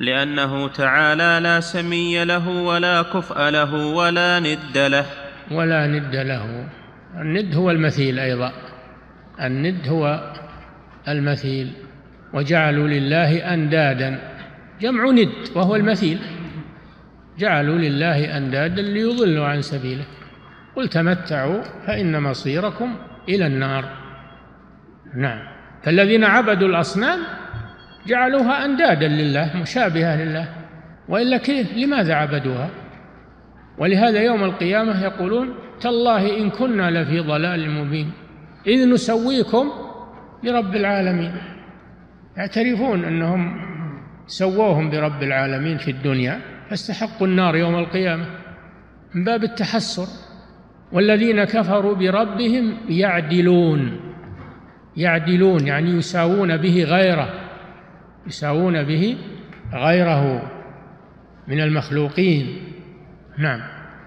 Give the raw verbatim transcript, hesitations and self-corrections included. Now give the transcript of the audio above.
لأنه تعالى لا سمي له ولا كفء له ولا ند له. ولا ند له. الند هو المثيل أيضا، الند هو المثيل. وجعلوا لله أندادا، جمع ند وهو المثيل. جعلوا لله أندادا ليضلوا عن سبيله. قل تمتعوا فإن مصيركم إلى النار. نعم. فالذين عبدوا الأصنام جعلوها أندادا لله، مشابهة لله، وإلا كيف؟ لماذا عبدوها؟ ولهذا يوم القيامة يقولون تالله إن كنا لفي ضلال مبين إذ نسويكم برب العالمين. يعترفون أنهم سووهم برب العالمين في الدنيا فاستحقوا النار يوم القيامة من باب التحسر. والذين كفروا بربهم يعدلون، يعدلون يعني يساوون به غيره، يساوون به غيره من المخلوقين. نعم.